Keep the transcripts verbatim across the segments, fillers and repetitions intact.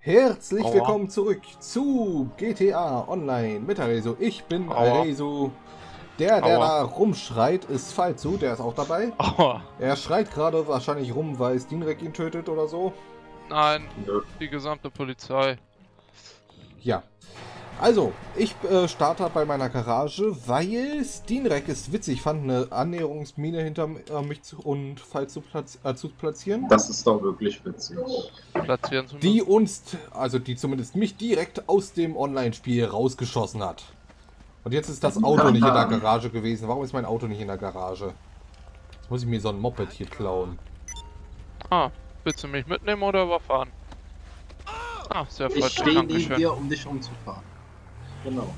Herzlich Aua. willkommen zurück zu G T A Online mit Arezo. Ich bin Aua. Arezo. Der, der Aua. da rumschreit, ist Falzu, der ist auch dabei. Aua. Er schreit gerade wahrscheinlich rum, weil Stinrek ihn tötet oder so. Nein, Nö. die gesamte Polizei. Ja. Also, ich äh, starte bei meiner Garage, weil Stinrek es witzig fand, eine Annäherungsmine hinter äh, mich zu, und Falzu platz, äh, zu platzieren. Das ist doch wirklich witzig. Platzieren zu Die müssen. uns, also die zumindest mich direkt aus dem Online-Spiel rausgeschossen hat. Und jetzt ist das Auto nicht in der Garage gewesen. Warum ist mein Auto nicht in der Garage? Jetzt muss ich mir so ein Moped hier klauen. Ah, willst du mich mitnehmen oder überfahren? Ah, sehr Ich freundlich, stehe neben dankeschön. dir, um dich umzufahren. Genau.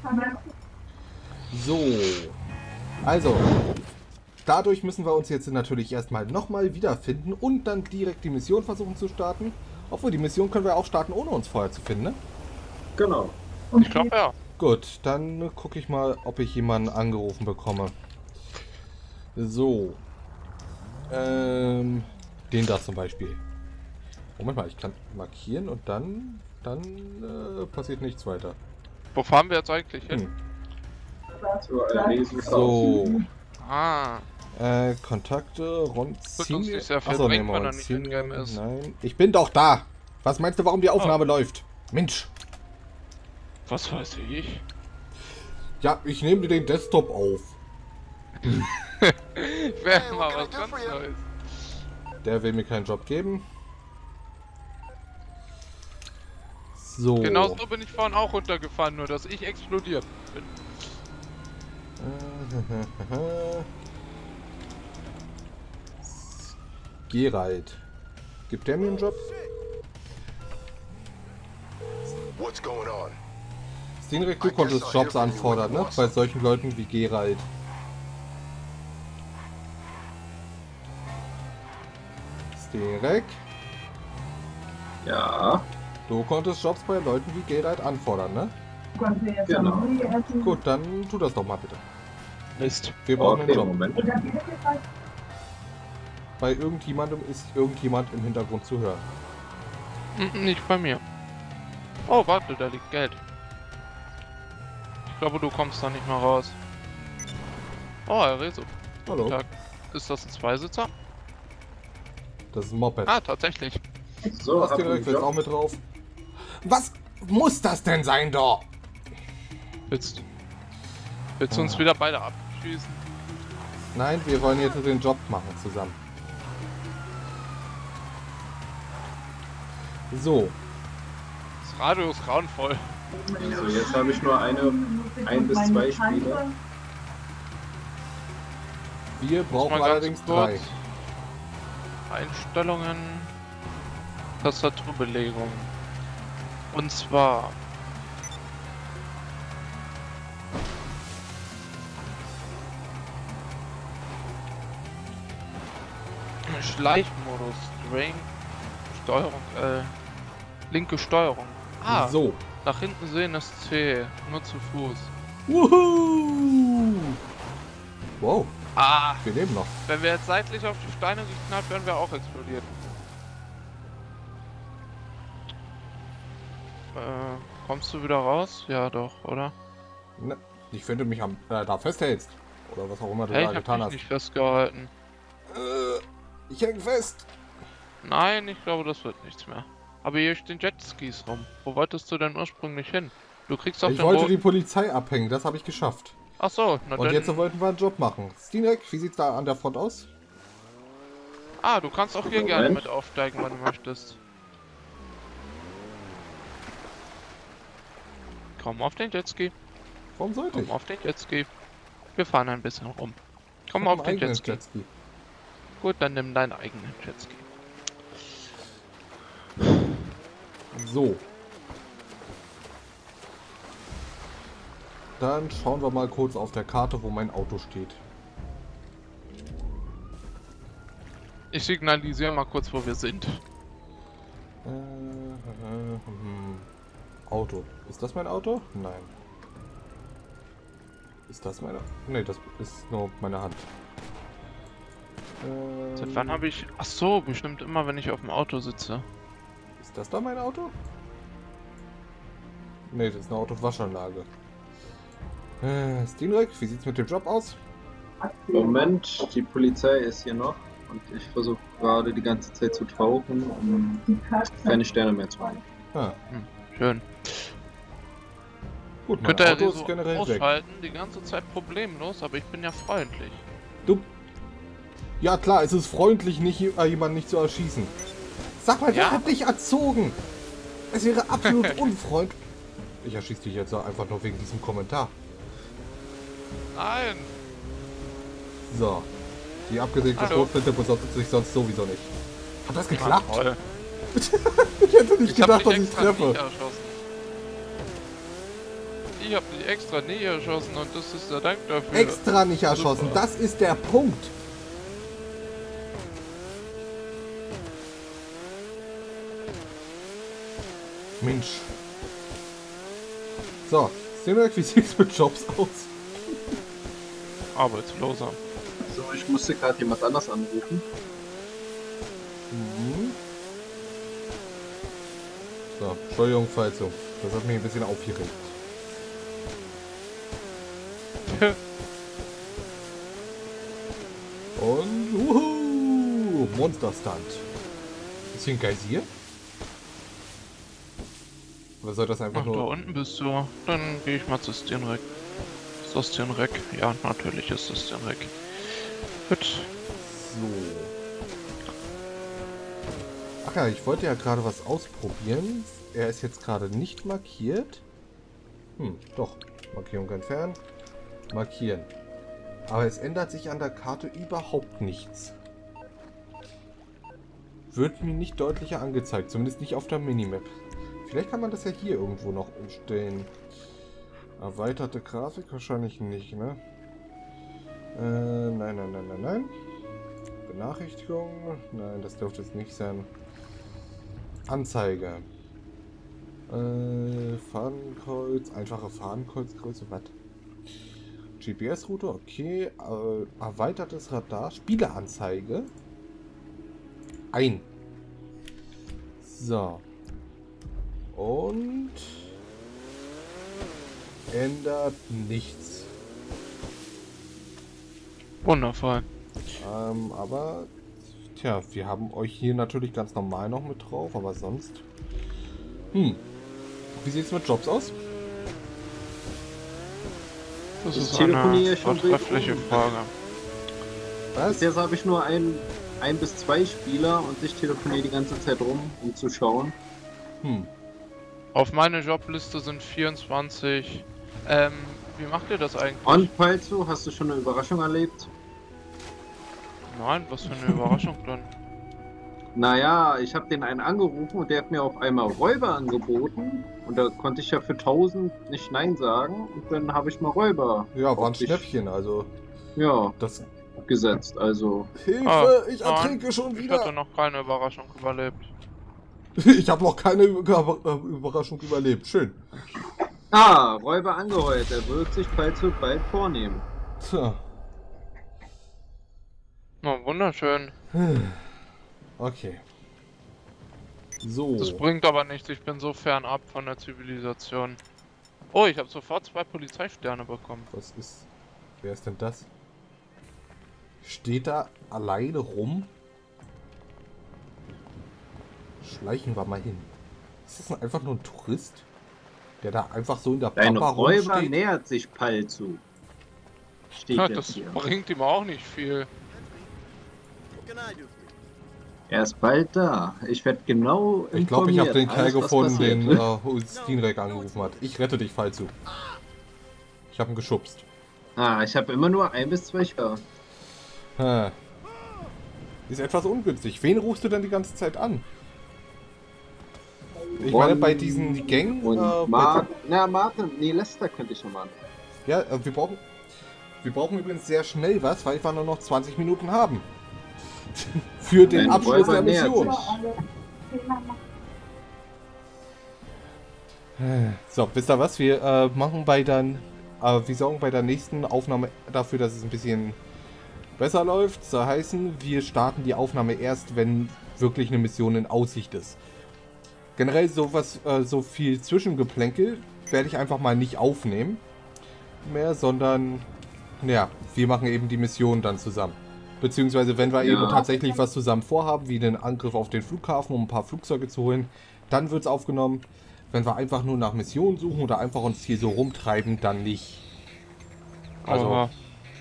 So. Also. Dadurch müssen wir uns jetzt natürlich erstmal nochmal wiederfinden und dann direkt die Mission versuchen zu starten. Obwohl, die Mission können wir auch starten, ohne uns vorher zu finden, ne? Genau. Ich glaube ja. Gut, dann gucke ich mal, ob ich jemanden angerufen bekomme. So. Ähm, den da zum Beispiel. Moment mal, ich kann markieren und dann, dann äh, passiert nichts weiter. Wo fahren wir jetzt eigentlich hin? Hm. So, äh, lesen So, Ah, äh, Kontakte, Ron, Wird uns nicht sehr viel Achso, bringen, nee, wenn er Moment, nicht Senior- in-game ist. Nein, ich bin doch da. Was meinst du, warum die Aufnahme läuft? Mensch. was weiß ich? Ja, ich nehme dir den Desktop auf. Wäre mal was ganz Neues. Der will mir keinen Job geben. So. Genau so bin ich vorhin auch runtergefahren, nur dass ich explodiert bin. Gerald. Gibt der mir einen Job? What's going on? Stinrek, du konntest Jobs anfordern, ne? Bei solchen Leuten wie Gerald. Stinrek, Ja, du konntest Jobs bei Leuten wie Gerald anfordern, ne? genau. Gut, dann tu das doch mal bitte. Mist. Wir brauchen Okay, einen Job. Moment. Bei irgendjemandem ist irgendjemand im Hintergrund zu hören. Mm, Nicht bei mir. Oh, warte, da liegt Geld. Ich glaube, du kommst da nicht mehr raus. Oh, Herr Rezo. Hallo, Tag. Ist das ein Zweisitzer? das ist ein Moped. Ah, tatsächlich. So, Was hab Stinrek einen jetzt auch Job. mit drauf? Was muss das denn sein, da? Willst, willst du uns Ah. wieder beide abschießen? Nein, wir wollen jetzt den Job machen zusammen. So, Das Radio ist grauenvoll. So, jetzt habe ich nur eine, ein bis zwei Spieler. wir brauchen Mal ganz allerdings kurz. drei. Einstellungen. Tastaturbelegung. Und zwar. Schleichmodus. Drain. Steuerung. Äh. Linke Steuerung. Ah, So. nach hinten sehen ist C. Nur zu Fuß. Wuhu! Wow, Ah, wir leben noch. wenn wir jetzt seitlich auf die Steine geknallt, wären wir auch explodiert. Äh, kommst du wieder raus? Ja, doch, oder? Ne, ich finde mich am, äh, da festhältst. Oder was auch immer du Hey, da ich hab getan dich hast. nicht festgehalten. Äh, ich häng fest. Nein, ich glaube, das wird nichts mehr. Aber hier stehen Jetskis rum. Wo wolltest du denn ursprünglich hin? Du kriegst auf Ich den wollte roten... die Polizei abhängen, das habe ich geschafft. Ach so, na Und dann... jetzt wollten wir einen Job machen. Stinrek, wie sieht's da an der Front aus? Ah, du kannst auch hier Moment. gerne mit aufsteigen, wenn du möchtest. Komm auf den Jetski. Warum sollte ich? Komm auf den Jetski. Wir fahren ein bisschen rum. Komm Ich hab auf einen den eigenen Jetski. Jetski. Gut, dann nimm deinen eigenen Jetski. So. Dann schauen wir mal kurz auf der Karte, wo mein Auto steht. Ich signalisiere mal kurz, wo wir sind. Äh, äh, hm. Auto. Ist das mein Auto? Nein. Ist das meine? Ne, das ist nur meine Hand. Ähm, Seit wann habe ich... Ach so, bestimmt immer, wenn ich auf dem Auto sitze. Ist das da mein Auto? Ne, das ist eine Autowaschanlage. Äh, Steenrek, wie sieht's mit dem Job aus? Moment, die Polizei ist hier noch und ich versuche gerade die ganze Zeit zu tauchen, um keine Sterne mehr zu haben. Ah, Hm, schön. gut, mein Könnt ihr Auto die ist so generell weg. ausschalten, die ganze Zeit problemlos, aber ich bin ja freundlich. Du. Ja klar, es ist freundlich, nicht, äh, jemanden nicht zu erschießen. Sag mal, wer Ja. hat dich erzogen? Es wäre absolut unfreundlich. Ich erschieße dich jetzt einfach nur wegen diesem Kommentar. Nein! So. Die abgesägte Hallo. Schrotflinte besorgt sich sonst sowieso nicht. Hat das Ah, geklappt? toll. Ich hätte nicht Ich hab gedacht, dass dich ich extra treffe. nie erschossen. Ich hab dich extra nie erschossen und das ist der Dank dafür. Extra nicht erschossen, Super. das ist der Punkt. Mensch. So, Steenrek, wie sieht's mit Jobs aus? Arbeitsloser. So, ich musste gerade jemand anders anrufen. Mhm. So, Entschuldigung, Falso. Das hat mich ein bisschen aufgeregt. Und, uhu, Monster-Stunt. Ist hier ein Geysir? Oder soll das einfach Ach, da nur... unten bist du. Dann gehe ich mal zu Steenrek. Ist das Steenrek? Ja, natürlich ist das Steenrek. Gut. So. Ach ja, ich wollte ja gerade was ausprobieren. Er ist jetzt gerade nicht markiert. Hm, doch. Markierung entfernen. Markieren. Aber es ändert sich an der Karte überhaupt nichts. Wird mir nicht deutlicher angezeigt. Zumindest nicht auf der Minimap. Vielleicht kann man das ja hier irgendwo noch umstellen. Erweiterte Grafik wahrscheinlich nicht, ne? Äh, nein, nein, nein, nein, nein. Benachrichtigung. Nein, das dürfte es nicht sein. Anzeige. Äh, Fahnenkreuz. Einfache Fahnenkreuzgröße. Was? G P S-Route, okay. Äh, erweitertes Radar. Spieleanzeige. Ein. So. Und ändert nichts. Wundervoll. Ähm, aber tja, wir haben euch hier natürlich ganz normal noch mit drauf, aber sonst. Hm. Wie sieht's mit Jobs aus? Das Ich ist telefoniere eine schon vortreffliche wild rum. Frage. Was? Bis jetzt habe ich nur ein, ein bis zwei Spieler und ich telefoniere die ganze Zeit rum, um zu schauen. Hm. Auf meine Jobliste sind vierundzwanzig. Ähm, wie macht ihr das eigentlich? Und Palzo, hast du schon eine Überraschung erlebt? Nein, was für eine Überraschung dann. Naja, ich habe den einen angerufen und der hat mir auf einmal Räuber angeboten. Und da konnte ich ja für tausend nicht Nein sagen. Und dann habe ich mal Räuber Ja, war ein auf dich, Schnäppchen, also ja, das. gesetzt. Also, Hilfe, Ah, ich nein, ertrinke schon Ich hatte wieder. noch keine Überraschung überlebt. Ich habe noch keine Über äh, Überraschung überlebt. Schön. ah, Räuber angeheuert. Er wird sich Palzo bald vornehmen. Tja. Na, wunderschön. Okay. So. Das bringt aber nichts, ich bin so fernab von der Zivilisation. Oh, ich habe sofort zwei Polizeisterne bekommen. Was ist. Wer ist denn das? Steht da alleine rum? Schleichen wir mal hin. Ist das denn einfach nur ein Tourist? Der da einfach so in der Dein Pampa Räuber rumsteht? nähert sich Palzo. Steht Ja, jetzt das hier. bringt ihm auch nicht viel. Er ist bald da. Ich werde genau Ich glaube, ich habe informiert. den Kerl Alles, was gefunden, passiert. den äh, Steenrek angerufen hat. Ich rette dich, Fall zu. Ich habe ihn geschubst. Ah, ich habe immer nur ein bis zwei Spieler. Hm. Ist etwas ungünstig. Wen rufst du denn die ganze Zeit an? Ich meine, bei diesen Gängen... Und äh, Mar bei, Na, Martin, nee, Lester könnte ich schon mal. ja, äh, wir brauchen... Wir brauchen übrigens sehr schnell was, weil wir nur noch zwanzig Minuten haben. Für den Dein Abschluss Räuber der nähert Mission. sich. So, wisst ihr was? Wir äh, machen bei dann... Äh, wir sorgen bei der nächsten Aufnahme dafür, dass es ein bisschen besser läuft. Das heißen, wir starten die Aufnahme erst, wenn wirklich eine Mission in Aussicht ist. Generell sowas, äh, so viel Zwischengeplänkel werde ich einfach mal nicht aufnehmen mehr, sondern ja, wir machen eben die Mission dann zusammen. Beziehungsweise wenn wir Ja. eben tatsächlich was zusammen vorhaben, wie den Angriff auf den Flughafen, um ein paar Flugzeuge zu holen, dann wird es aufgenommen. Wenn wir einfach nur nach Missionen suchen oder einfach uns hier so rumtreiben, dann nicht. Also, Aber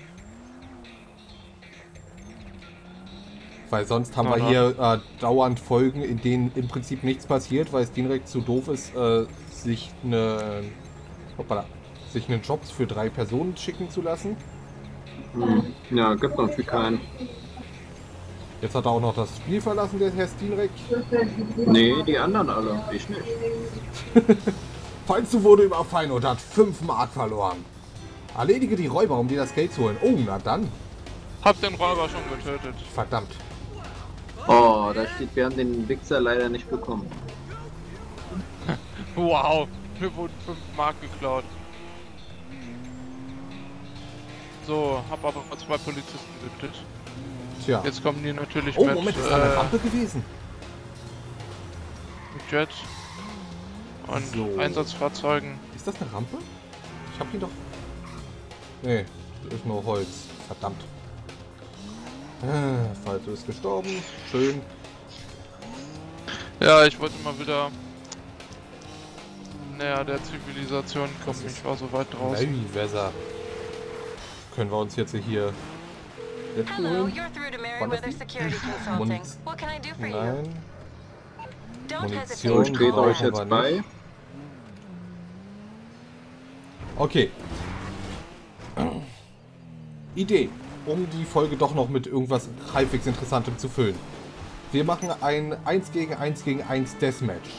weil sonst haben Ja, wir ne? hier äh, dauernd Folgen, in denen im Prinzip nichts passiert, weil es direkt zu doof ist, äh, sich eine hoppala, sich einen Jobs für drei Personen schicken zu lassen. Hm. Ja, gibt noch für keinen. Jetzt hat er auch noch das Spiel verlassen, der Herr Steenreck. Nee, die anderen alle. Ich nicht. Falls du wurde überfallen und hat fünf Mark verloren. Erledige die Räuber, um dir das Geld zu holen. Oh, na dann. hab den Räuber schon getötet. Verdammt. Oh, da steht, wir haben den Wichser leider nicht bekommen. Wow, mir wurden fünf Mark geklaut. So, hab aber zwei Polizisten getötet. Tja. Jetzt kommen die natürlich Oh, mit, Moment, ist da eine äh, Rampe gewesen? mit Jet und So. Einsatzfahrzeugen. Ist das eine Rampe? Ich hab ihn doch... Nee, das ist nur Holz. Verdammt. Äh, Falco ist gestorben. Schön. Ja, ich wollte mal wieder näher der Zivilisation kommen. Das ist Ich war so weit draußen. Merryweather. Können wir uns jetzt hier... Jetzt Hello, holen? you're through to Wann Merriweather ist die? Security Consulting. Muniz- What can I do for you? Nein. Don't Munition hesitate So, ich to trete call euch brauchen in. wir jetzt bei. nicht. Okay. Idee, um die Folge doch noch mit irgendwas halbwegs Interessantem zu füllen. Wir machen ein eins gegen eins gegen eins Deathmatch.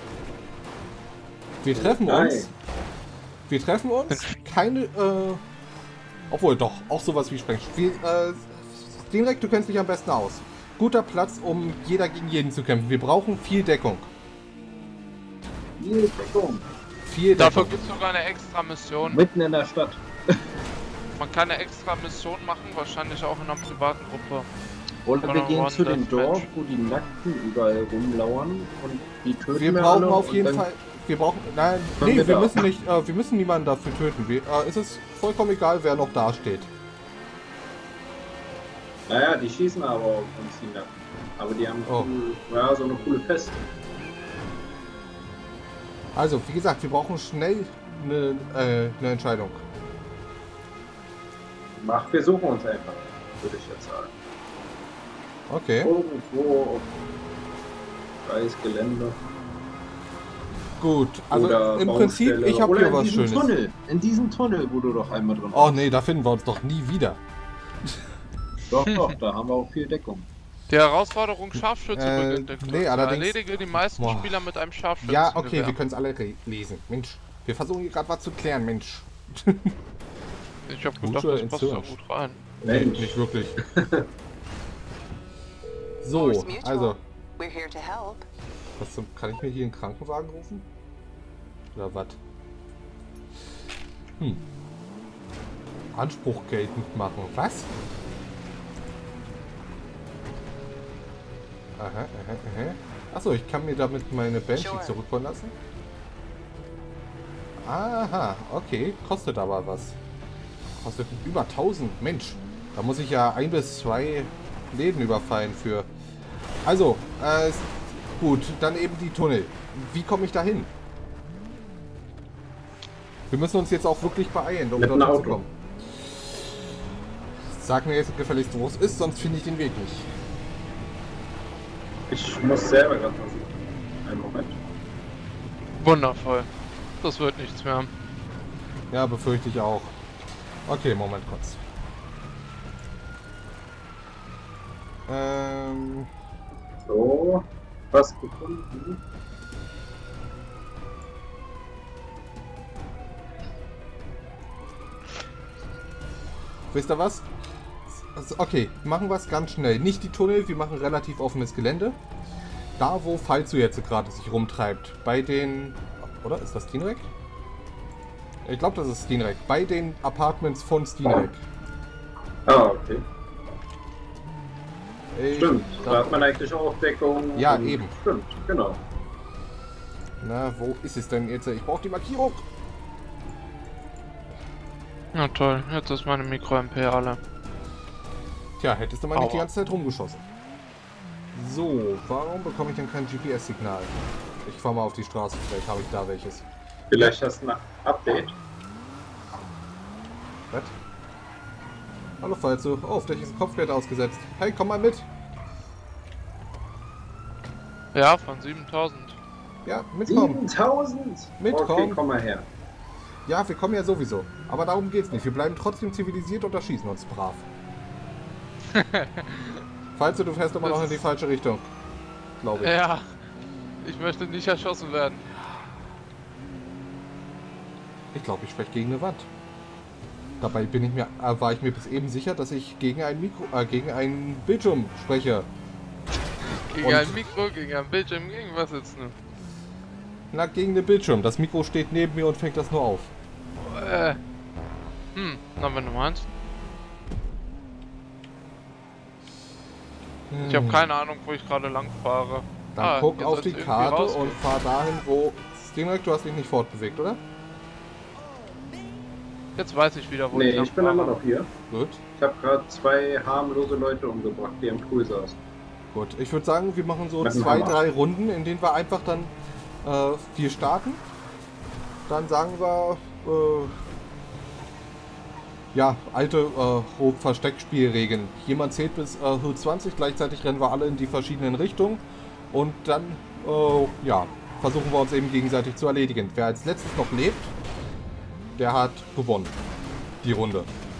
Wir treffen Geil. uns. Wir treffen uns. Keine, äh... Obwohl, doch. Auch sowas wie Sprengstoff. Wir, äh... Direkt, du kennst dich am besten aus. Guter Platz, um jeder gegen jeden zu kämpfen. Wir brauchen viel Deckung. Hier, Deckung. Viel Dafür Deckung. gibt es sogar eine extra Mission. Mitten in der Stadt. Man kann eine extra Mission machen, wahrscheinlich auch in einer privaten Gruppe. Oder wir One-on-one gehen zu dem Deathmatch. Dorf, wo die Nackten überall rumlauern und die töten Wir wir brauchen alle auf und jeden dann- Fall. Wir brauchen. Nein, Können nee, wir wir da. müssen nicht. Äh, wir müssen niemanden dafür töten. Wir, äh, es ist vollkommen egal, wer noch da steht. Naja, die schießen aber auf uns die Nackten. Aber die haben Oh. cool, ja, so eine coole Feste. Also, wie gesagt, wir brauchen schnell eine, äh, eine Entscheidung. Mach, wir suchen uns einfach, würde ich jetzt sagen. Okay. Irgendwo auf freies Gelände. Gut. Also oder im Prinzip, Baustelle. ich habe Oder hier in was diesem Schönes. Tunnel. In diesem Tunnel, wo du doch einmal drin Oh nee, da finden wir uns doch nie wieder. Doch, doch, da haben wir auch viel Deckung. Die Herausforderung Scharfschütze Äh, beginnt. in nee, Kürze. allerdings- Erledige die meisten Boah. Spieler mit einem Scharfschützen. Ja, okay, wir können es alle re- lesen. Mensch, wir versuchen hier gerade was zu klären, Mensch. Ich hab Gute gedacht, das passt da Inzucht. gut rein. Mensch. Nicht wirklich. So, Force Mutual. also, We're here to help. was zum, kann ich mir hier einen Krankenwagen rufen? Oder was? Hm. Anspruch geltend machen. Was? Aha, aha, aha. Achso, ich kann mir damit meine Banshee Sure. zurückholen lassen. Aha, okay. Kostet aber was. Kostet über tausend. Mensch, da muss ich ja ein bis zwei Läden überfallen für. Also, äh, gut, dann eben die Tunnel. Wie komme ich da hin? Wir müssen uns jetzt auch wirklich beeilen, um Mit dort einem Auto. hinzukommen. Sag mir jetzt gefälligst, wo es ist, sonst finde ich den Weg nicht. Ich muss selber gerade versuchen. Einen Moment. Wundervoll. Das wird nichts mehr. Ja, befürchte ich auch. Okay, Moment kurz. Ähm, So, was gefunden. wisst ihr was? Also, okay, machen wir es ganz schnell. Nicht die Tunnel, wir machen relativ offenes Gelände. Da, wo Falzu jetzt gerade sich rumtreibt. Bei den... Oder? Ist das Steenreck? Ich glaube, das ist Steenreck. Bei den Apartments von Steenreck. Ah, okay. Ich Stimmt. Da glaub- hat man eigentlich auch Deckung. Ja, und- eben. Stimmt, genau. Na, wo ist es denn jetzt? Ich brauche die Markierung. Na toll, jetzt ist meine Mikro-M P alle. Tja, hättest du mal nicht die Aua. ganze Zeit rumgeschossen. So, warum bekomme ich denn kein G P S-Signal? Ich fahre mal auf die Straße, vielleicht habe ich da welches. Vielleicht hast du ein Update. Was? Hallo Falzo. Oh, auf dich ist ein Kopfgeld ausgesetzt. Hey, komm mal mit. Ja, von siebentausend. Ja, mitkommen. siebentausend? Mitkommen. Okay, komm mal her. Ja, wir kommen ja sowieso. Aber darum geht's nicht. Wir bleiben trotzdem zivilisiert und erschießen uns brav. Falls du fährst immer noch in die falsche Richtung. Glaube ich. Ja, ich möchte nicht erschossen werden. Ich glaube, ich spreche gegen eine Wand. Dabei bin ich mir, äh, war ich mir bis eben sicher, dass ich gegen ein Mikro, äh, gegen einen Bildschirm spreche. Gegen Und- ein Mikro, gegen ein Bildschirm, gegen was jetzt nur? Na, gegen den Bildschirm. Das Mikro steht neben mir und fängt das nur auf. Äh. Hm, na wenn du meinst. Ich habe Hm. keine Ahnung, wo ich gerade lang fahre. Dann Ah, guck hier auf soll's die irgendwie Karte rausgehen. und fahr dahin, wo... Steamhack, du hast dich nicht fortbewegt, oder? Jetzt weiß ich wieder, wo Nee, ich lang ich bin fahre. immer noch hier. Gut. Ich habe gerade zwei harmlose Leute umgebracht, die im Pool saßen. Gut. Ich würde sagen, wir machen so Mit dem zwei, Hammer. drei Runden, in denen wir einfach dann äh, vier starten. Dann sagen wir... Äh, ja, alte äh, Versteckspielregeln. Jemand zählt bis äh, Höhe zwanzig, gleichzeitig rennen wir alle in die verschiedenen Richtungen. Und dann, äh, ja, versuchen wir uns eben gegenseitig zu erledigen. Wer als letztes noch lebt, der hat gewonnen. Die Runde.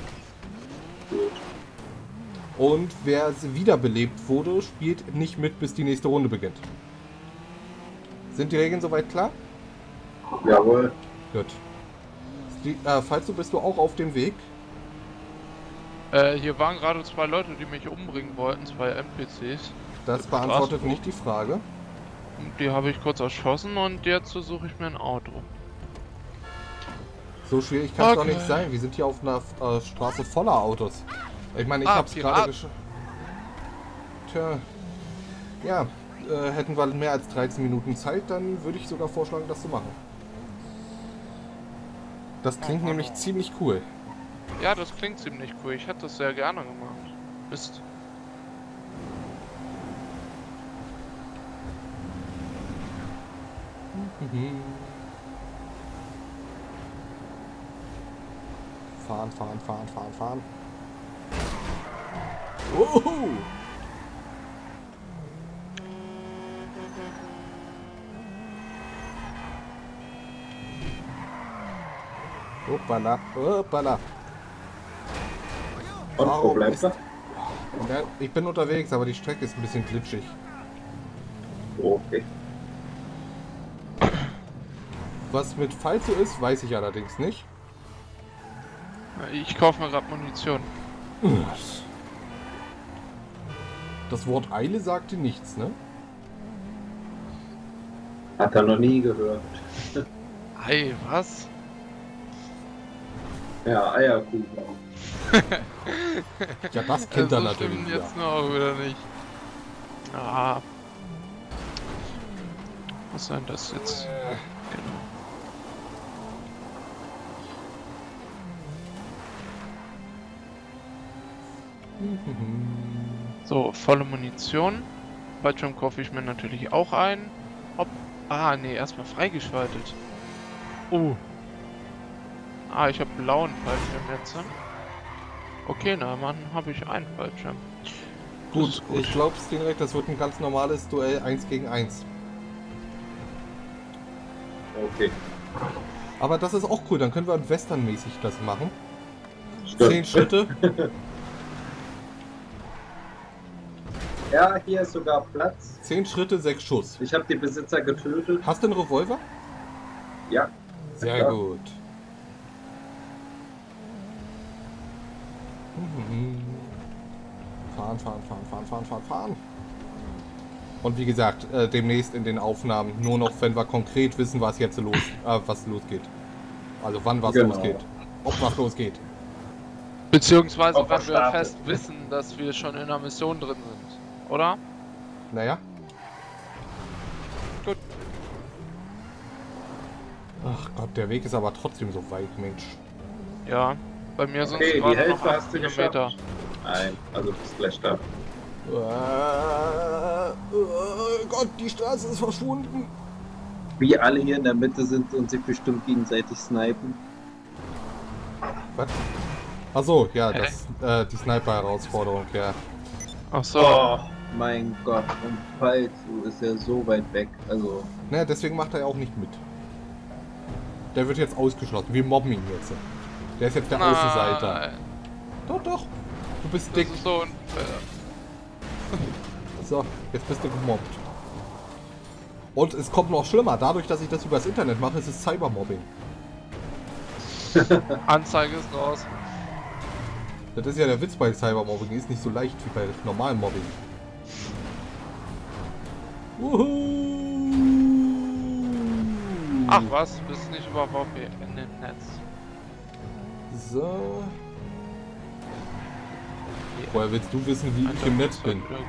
Und wer wiederbelebt wurde, spielt nicht mit, bis die nächste Runde beginnt. Sind die Regeln soweit klar? Jawohl. Gut. Die, äh, falls du bist du auch auf dem Weg. Äh, hier waren gerade zwei Leute, die mich umbringen wollten, zwei N P Cs. Das beantwortet Straßenbuch. nicht die Frage. Die habe ich kurz erschossen und jetzt suche ich mir ein Auto. So schwierig kann es doch Okay. nicht sein. Wir sind hier auf einer äh, Straße voller Autos. Ich meine, ich Ah, hab's gerade Pirat. geschafft. Tja. Ja, äh, hätten wir mehr als dreizehn Minuten Zeit, dann würde ich sogar vorschlagen, das zu machen. Das klingt nämlich ziemlich cool. Ja, das klingt ziemlich cool. Ich hätte das sehr gerne gemacht. Mist. Fahren, fahren, fahren, fahren, fahren. Uhu. Hoppala, hoppala. Und wo Warum bleibt ist- er? Ja, ich bin unterwegs, aber die Strecke ist ein bisschen glitschig. Okay. Was mit Falso ist, weiß ich allerdings nicht. Ich kaufe mir gerade Munition. Das Wort Eile sagte nichts, ne? Hat er noch nie gehört. Hey, was? Ja, Eierkuchen. Ja, das kennt er so natürlich. stimmt Ja. jetzt nur auch wieder nicht. Ah. Was soll denn das jetzt? Genau. So, volle Munition. Fallschirm kaufe ich mir natürlich auch ein. Hopp. Ah, nee, erstmal freigeschaltet. Oh. Ah, ich habe blauen Fallschirm jetzt. Okay, na, Mann, habe ich einen Fallschirm. Das Gut, ist ich glaube, direkt, das wird ein ganz normales Duell eins gegen eins. Okay. Aber das ist auch cool, dann können wir westernmäßig das machen. Stimmt. Zehn Schritte. Ja, hier ist sogar Platz. Zehn Schritte, sechs Schuss. Ich habe die Besitzer getötet. Hast du einen Revolver? Ja. Sehr Ja. gut. Mhm. Fahren, fahren, fahren, fahren, fahren, fahren, fahren. Und wie gesagt, äh, demnächst in den Aufnahmen nur noch, wenn wir konkret wissen, was jetzt los, äh, was losgeht. Also wann was Genau. losgeht. Ob was losgeht. Beziehungsweise, Ob wenn er wir startet. fest wissen, dass wir schon in einer Mission drin sind. Oder? Naja. Gut. Ach Gott, der Weg ist aber trotzdem so weit, Mensch. Ja. Bei mir sind Okay, es die gerade noch Hälfte acht hast du Kilometer. geschafft. Nein, also du bist gleich da. Äh, oh Gott, die Straße ist verschwunden. Wie alle hier in der Mitte sind und sich bestimmt gegenseitig snipen. Was? Achso, ja, Hä? das, äh, die Sniper-Herausforderung, ja. Ach so. Oh mein Gott, und Falzu ist ja so weit weg. Also, Naja, deswegen macht er ja auch nicht mit. Der wird jetzt ausgeschlossen. Wir mobben ihn jetzt. Der ist jetzt der Außenseiter. Nein, Doch, doch. Du bist das dick. ist so unfair. So, jetzt bist du gemobbt. Und es kommt noch schlimmer. Dadurch, dass ich das übers Internet mache, ist es Cybermobbing. Anzeige ist raus. Das ist ja der Witz bei Cybermobbing. Ist nicht so leicht wie bei normalem Mobbing. Wuhu. Ach was, du bist nicht über V P N im Netz. So. Woher willst du wissen, wie ich im Netz bin? Wieder gut.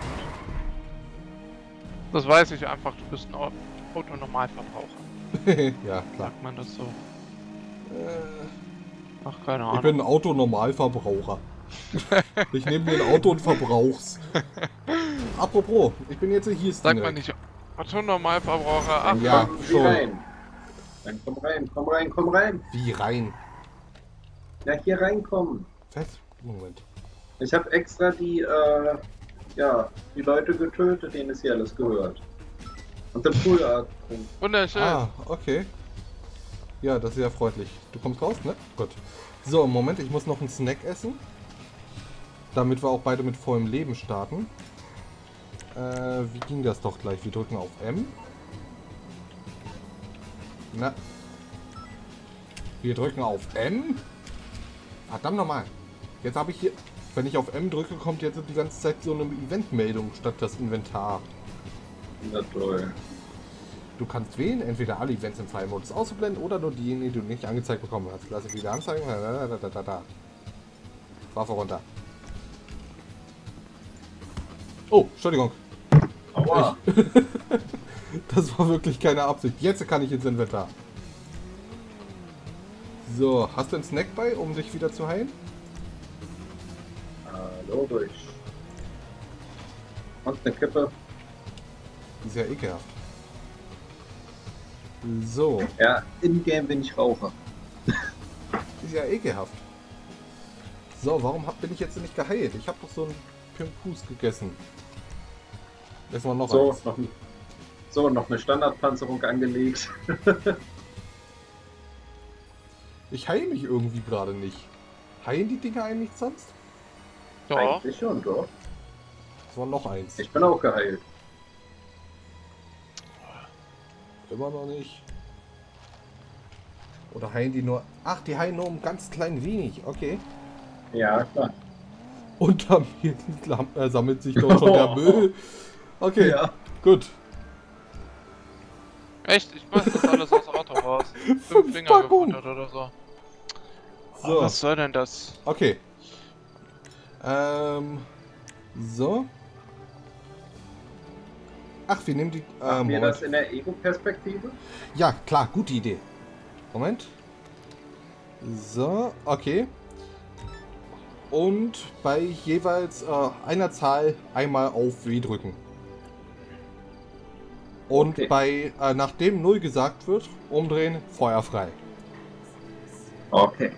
Das weiß ich einfach, du bist ein Au- Autonormalverbraucher. Ja, klar. Sagt man das so? Äh, Ach, keine Ich Ahnung. bin ein Autonormalverbraucher. Ich nehme mir ein Auto und verbrauch's. Apropos, ich bin jetzt hier. Sagt man nicht Autonormalverbraucher? Ach, dann Ja, komm schon. rein. Dann komm rein, komm rein, komm rein. Wie rein? Ja, hier reinkommen. Was? Moment. Ich habe extra die, äh, ja, die Leute getötet, denen es hier alles gehört. Und den Pool getrunken. wunderschön. Ah, okay. Ja, das ist ja freundlich. Du kommst raus, ne? Gut. So, Moment, ich muss noch einen Snack essen. Damit wir auch beide mit vollem Leben starten. Äh, wie ging das doch gleich? Wir drücken auf M. Na. Wir drücken auf M. Verdammt nochmal. Jetzt habe ich hier... Wenn ich auf M drücke, kommt jetzt die ganze Zeit so eine Eventmeldung statt das Inventar. Na toll. Du kannst wählen, entweder alle Events im freien Modus auszublenden oder nur diejenigen, die du nicht angezeigt bekommen hast. Lass ich wieder anzeigen. Da, da, da, da, da. Waffe runter. Oh, Entschuldigung. Aua. Das war wirklich keine Absicht. Jetzt kann ich ins Inventar. So, hast du einen Snack bei, um dich wieder zu heilen? Hallo, durch. Und eine Kippe. Die ist ja ekelhaft. So, Ja, in-game bin ich Raucher. die ist ja ekelhaft. So, warum hab, bin ich jetzt nicht geheilt? Ich habe doch so einen Pimpus gegessen. Essen wir noch So, eins. noch, ein- so, noch eine Standardpanzerung angelegt. Ich heile mich irgendwie gerade nicht. Heilen die Dinger eigentlich sonst? Doch. Eigentlich schon, doch. Das war noch eins. Ich bin auch geheilt. Immer noch nicht. Oder heilen die nur... Ach, die heilen nur um ganz klein wenig. Okay. Ja, klar. Unter mir äh, sammelt sich doch schon der Müll. Okay, Ja. gut. Echt? Ich weiß das alles aus dem Auto raus. Fünf Fünf Finger Packungen. gefuttert oder so. So. Oh, was soll denn das? Okay. Ähm... So. Ach, wir nehmen die... Äh, Machen wir Moment. das in der Ego-Perspektive? Ja, klar, gute Idee. Moment. So, okay. Und bei jeweils äh, einer Zahl einmal auf W drücken. Und Okay. bei, äh, nachdem null gesagt wird, umdrehen, Feuer frei. Okay.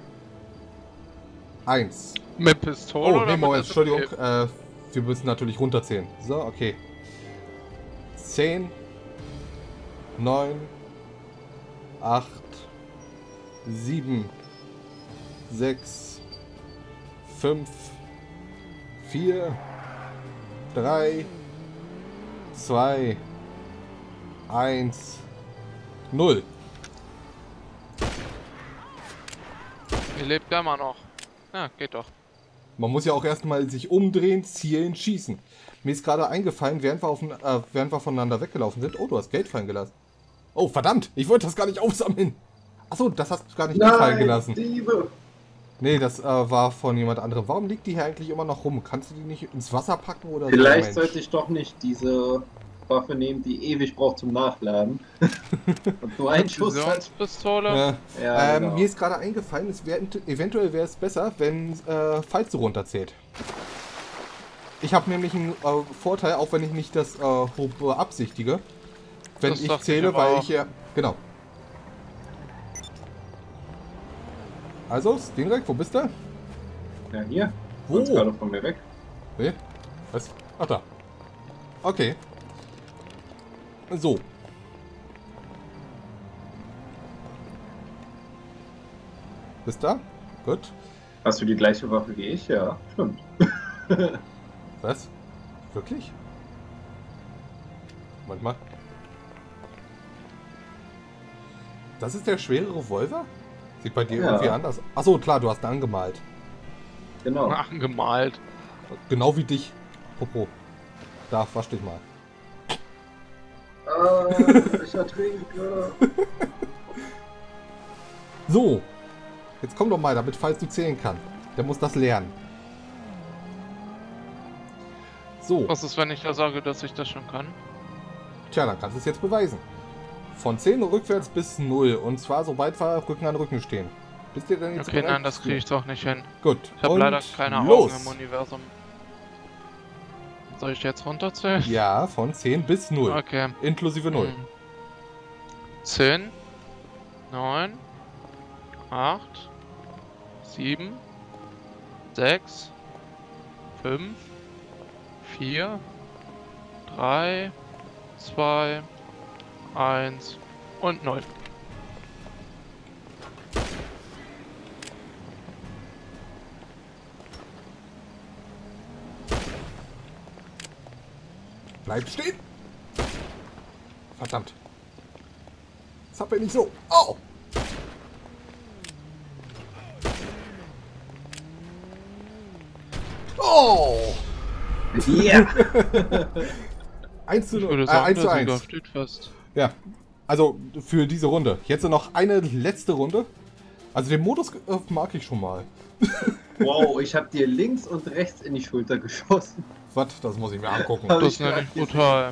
Mit Eins. Pistole Oh, oder nee, mit Moment, S M G? Entschuldigung. Äh, wir müssen natürlich runterzählen. So, okay. Zehn. Neun. Acht. Sieben. Sechs. Fünf. Vier. Drei. Zwei. Eins. Null. Ihr lebt ja immer noch. Ja, geht doch. Man muss ja auch erstmal sich umdrehen, zielen, schießen. Mir ist gerade eingefallen, während wir, auf, äh, während wir voneinander weggelaufen sind. Oh, du hast Geld fallen gelassen. Oh, verdammt, ich wollte das gar nicht aufsammeln. Achso, das hast du gar nicht fallen gelassen. Diebe! Nee, das äh, war von jemand anderem. Warum liegt die hier eigentlich immer noch rum? Kannst du die nicht ins Wasser packen oder Vielleicht so? Mensch? sollte ich doch nicht diese Waffe nehmen, die ewig braucht zum Nachladen. Und nur einen Schuss hat. Präzisionspistole. Ja. Ja, ähm, genau. Mir ist gerade eingefallen, es wär, eventuell wäre es besser, wenn äh, Falls du runterzählt. Ich habe nämlich einen äh, Vorteil, auch wenn ich nicht das äh, beabsichtige. Wenn Das ich dachte zähle, ich aber weil auch. ich ja... Genau. Also, Stingrek, wo bist du? Ja, hier. Wo? Sonst gerade von mir weg. Nee? Was? Ach da. Okay. So. Bist da? Gut. Hast du die gleiche Waffe wie ich? Ja, stimmt. Was? Wirklich? Moment mal. Das ist der schwere Revolver? Sieht bei dir Ja. irgendwie anders. Achso, klar, du hast ihn angemalt. Genau. Angemalt. Genau wie dich. Popo. Da, wasch dich mal. Ah, ich ertrinke. So. Jetzt komm doch mal, damit falls du zählen kann. Der muss das lernen. So. Was ist, wenn ich da sage, dass ich das schon kann? Tja, dann kannst du es jetzt beweisen. Von zehn rückwärts bis null. Und zwar sobald wir Rücken an Rücken stehen. Bist ihr denn jetzt Okay, bereit? nein, das kriege ich doch nicht hin. Gut. Ich habe Und leider keine los. Augen im Universum. Soll ich jetzt runterzählen? Ja, von zehn bis null. Okay. Inklusive null. Hm. zehn, neun, acht, sieben, sechs, fünf, vier, drei, zwei, eins und null. Bleib stehen! Verdammt. Zappel nicht so. Au! Oh! Ja! eins zu Ich null. würde Äh, sagen, eins zu der Sieger eins. steht fest. Ja. Also für diese Runde. Jetzt noch eine letzte Runde. Also den Modus äh, mag ich schon mal. Wow, ich habe dir links und rechts in die Schulter geschossen. Was? Das muss ich mir angucken. Hab Das ich nenne grad ich gesehen. brutal.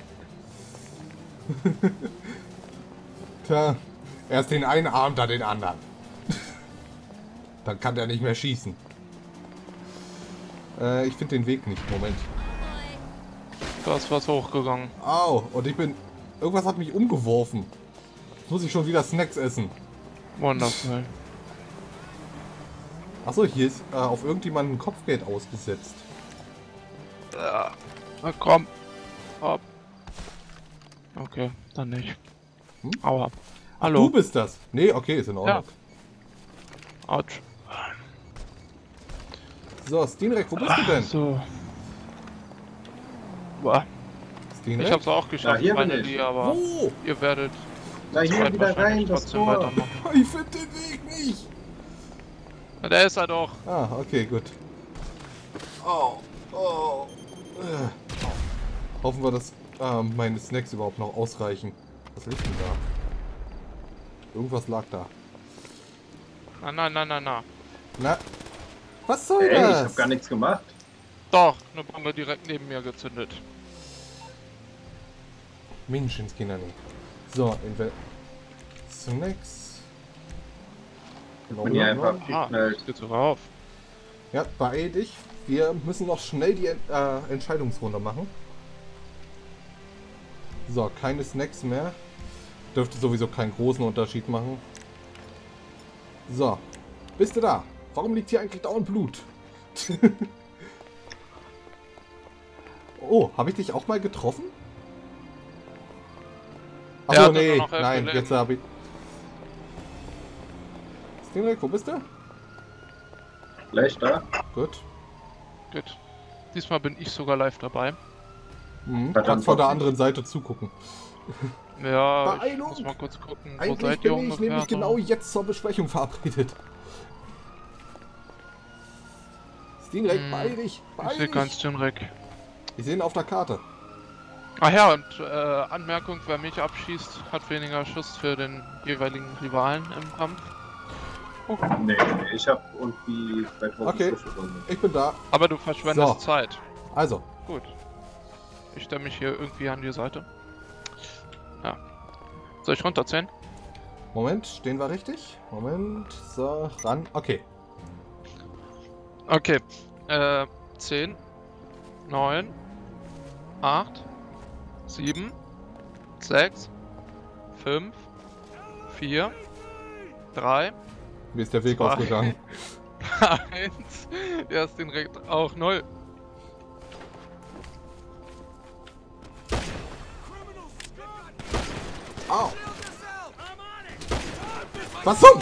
Tja, erst den einen Arm, dann den anderen. Dann kann der nicht mehr schießen. Äh, ich finde den Weg nicht. Moment. Da ist was hochgegangen. Au, und ich bin... Irgendwas hat mich umgeworfen. Jetzt muss ich schon wieder Snacks essen. Wundervoll. Achso, hier ist äh, auf irgendjemanden ein Kopfgeld ausgesetzt. Ja. Na komm. Hopp. Okay, dann nicht. Hm? Aua. Ach, Hallo. du bist das. Nee, okay, ist in Ordnung. Autsch. So, Steenrek, wo bist du denn? So. Boah. Steenrek? Ich hab's auch geschafft, Ja, hier bin finally, ich. aber Wo? ihr werdet Na, hier zweit wieder wahrscheinlich rein, das trotzdem Tor. weitermachen. Ich finde den Weg nicht. Na, der ist er doch. Ah, okay, gut. Oh, oh. Äh. Hoffen wir, dass ähm, meine Snacks überhaupt noch ausreichen. Was liegt denn da? Irgendwas lag da. Na, na, na, na, na. Na, was soll Ey, ich das? hab gar nichts gemacht. Doch, eine Bombe direkt neben mir gezündet. Menschenskinder nicht. So, Inve Snacks. Man hier einfach Ah, abgeknallt. jetzt geht's sogar auf. Ja, beeil dich. Wir müssen noch schnell die äh, Entscheidungsrunde machen. So, keine Snacks mehr. Dürfte sowieso keinen großen Unterschied machen. So, bist du da? Warum liegt hier eigentlich dauernd Blut? Oh, habe ich dich auch mal getroffen? Er Achso, hatte nur nee, noch elf nein, Leben. jetzt habe ich... Steenrek, wo bist du? Gleich da. Gut. Gut. Diesmal bin ich sogar live dabei. Mhm. Verdammt, Kannst von der hoffentlich. anderen Seite zugucken. Ja, ich Beeilung! muss mal kurz gucken, wo Eigentlich seid ihr bin ich ungefähr nämlich so? genau jetzt zur Besprechung verabredet. Steenrek, Hm, beeil dich! Ich Beeil sehe keinen dich! Stinrek. Ich sehe ihn auf der Karte. Ach ja, und äh, Anmerkung, wer mich abschießt, hat weniger Schuss für den jeweiligen Rivalen im Kampf. Nee, nee, ich hab irgendwie zweitausend Okay. Schüsse drin. Ich bin da. Aber du verschwendest So. Zeit. Also, Gut. Ich stelle mich hier irgendwie an die Seite. Ja. Soll ich runterzählen? Moment, stehen wir richtig? Moment, so, ran. Okay. Okay. Äh, zehn, neun, acht, sieben, sechs, fünf, vier, drei, Mir ist der Weg Zwei. ausgegangen. eins. Er ist direkt auch null. Au! Was zum?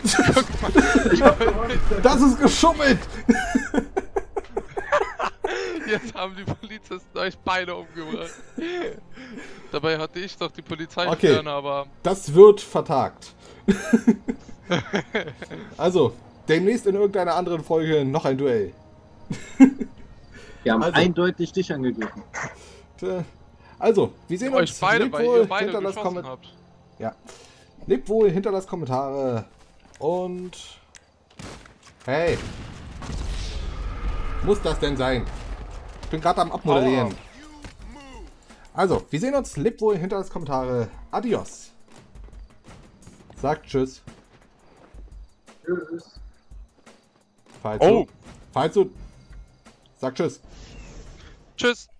Das ist geschummelt! Jetzt haben die Polizisten euch beide umgebracht. Dabei hatte ich doch die Polizei Okay. sterne, aber Das wird vertagt. Also, demnächst in irgendeiner anderen Folge noch ein Duell. Wir haben Also. eindeutig dich angegriffen. Tja. Also, wir sehen uns. euch beide, Lebt weil wohl, ihr beide hinterlasst geschossen Komment- habt. Ja. Lebt wohl, hinterlasst Kommentare. Und... Hey. Muss das denn sein? Ich bin gerade am Abmoderieren. Aua. Also, wir sehen uns. Lebt wohl, hinterlasst Kommentare. Adios. Sagt Tschüss. Tschüss. Falls Oh. du... Falls du... Sag Tschüss. Tschüss.